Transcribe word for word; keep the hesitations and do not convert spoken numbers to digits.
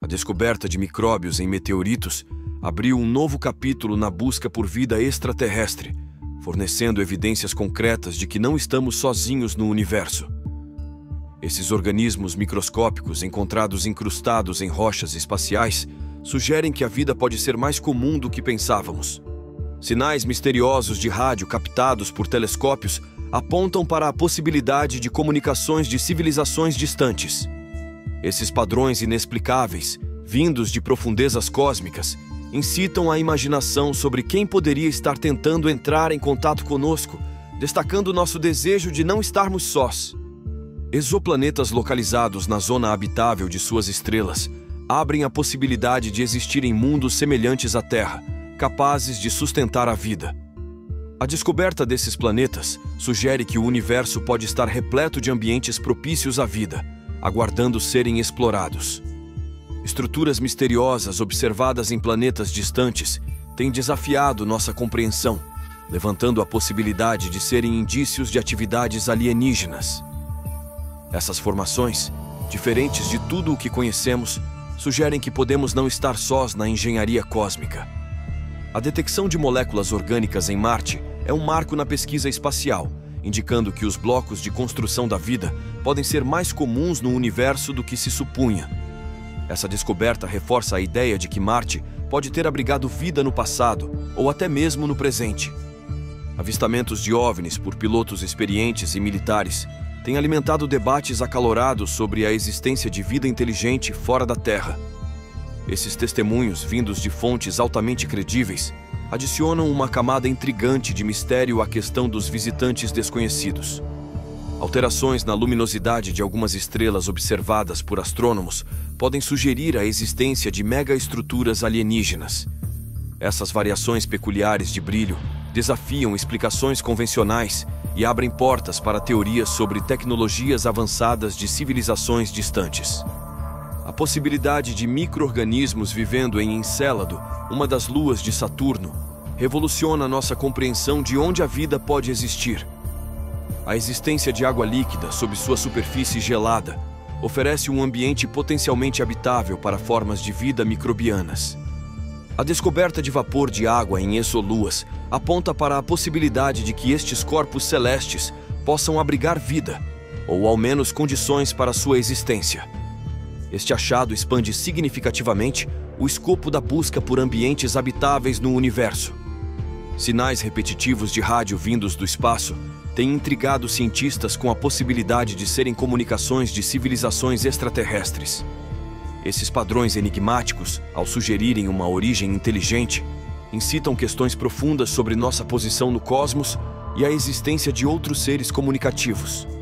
A descoberta de micróbios em meteoritos abriu um novo capítulo na busca por vida extraterrestre, fornecendo evidências concretas de que não estamos sozinhos no universo. Esses organismos microscópicos encontrados incrustados em rochas espaciais sugerem que a vida pode ser mais comum do que pensávamos. Sinais misteriosos de rádio captados por telescópios apontam para a possibilidade de comunicações de civilizações distantes. Esses padrões inexplicáveis, vindos de profundezas cósmicas, incitam a imaginação sobre quem poderia estar tentando entrar em contato conosco, destacando nosso desejo de não estarmos sós. Exoplanetas localizados na zona habitável de suas estrelas abrem a possibilidade de existirem mundos semelhantes à Terra, capazes de sustentar a vida. A descoberta desses planetas sugere que o universo pode estar repleto de ambientes propícios à vida, aguardando serem explorados. Estruturas misteriosas observadas em planetas distantes têm desafiado nossa compreensão, levantando a possibilidade de serem indícios de atividades alienígenas. Essas formações, diferentes de tudo o que conhecemos, sugerem que podemos não estar sós na engenharia cósmica. A detecção de moléculas orgânicas em Marte é um marco na pesquisa espacial, indicando que os blocos de construção da vida podem ser mais comuns no universo do que se supunha. Essa descoberta reforça a ideia de que Marte pode ter abrigado vida no passado ou até mesmo no presente. Avistamentos de OVNIs por pilotos experientes e militares têm alimentado debates acalorados sobre a existência de vida inteligente fora da Terra. Esses testemunhos, vindos de fontes altamente credíveis, adicionam uma camada intrigante de mistério à questão dos visitantes desconhecidos. Alterações na luminosidade de algumas estrelas observadas por astrônomos podem sugerir a existência de megaestruturas alienígenas. Essas variações peculiares de brilho desafiam explicações convencionais e abrem portas para teorias sobre tecnologias avançadas de civilizações distantes. A possibilidade de micro-organismos vivendo em Encélado, uma das luas de Saturno, revoluciona nossa compreensão de onde a vida pode existir. A existência de água líquida sob sua superfície gelada oferece um ambiente potencialmente habitável para formas de vida microbianas. A descoberta de vapor de água em exoluas aponta para a possibilidade de que estes corpos celestes possam abrigar vida, ou ao menos condições para sua existência. Este achado expande significativamente o escopo da busca por ambientes habitáveis no universo. Sinais repetitivos de rádio vindos do espaço têm intrigado cientistas com a possibilidade de serem comunicações de civilizações extraterrestres. Esses padrões enigmáticos, ao sugerirem uma origem inteligente, incitam questões profundas sobre nossa posição no cosmos e a existência de outros seres comunicativos.